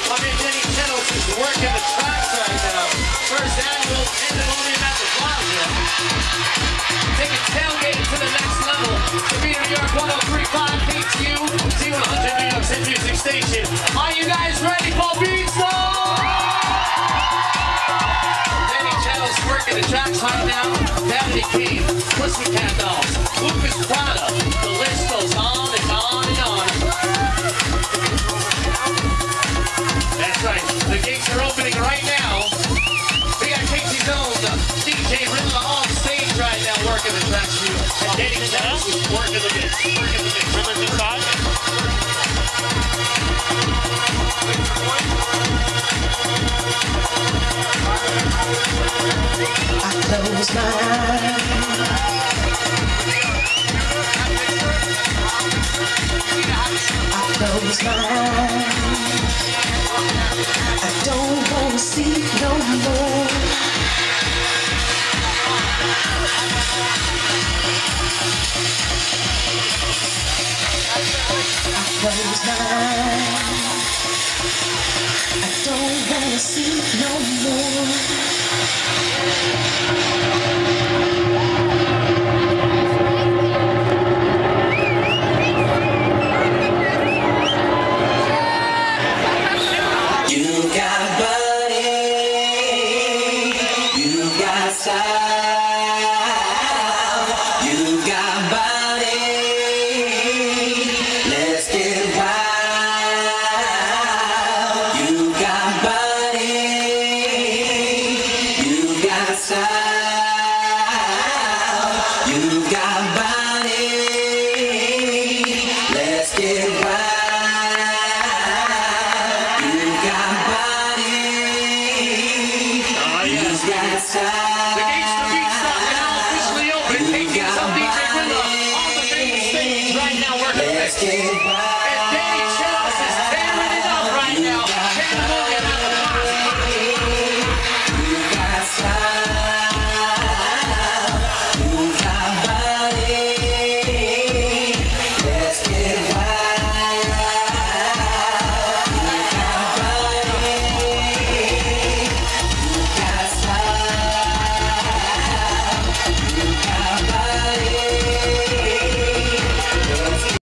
My man Denny Tsettos is working the tracks right now. First annual Pandemonium at the Plaza. Taking tailgating to the next level. To be New York 1035 KTU, Z100 New York City Music Station. Are you guys ready for Beatstock? Denny Tsettos working the tracks right now. Daddy King, Pussycat Dolls, Lucas Prada. The list goes on and on and on. That's right. The gates are opening right now. We got Casey's own DJ Riddler on stage right now working the tracks for you. And Denny Tsettos is working the mix. Working the mix. Riddler's inside. I close my eyes. I close my eyes. I don't want to see no more. I close my eyes. I don't want to see no more. You've got body, let's get wild. You've got body, you've got style. The gates to Beatstock are now officially open. Taking some DJ Riddler on the main stage right now working the mix. Let's get wild.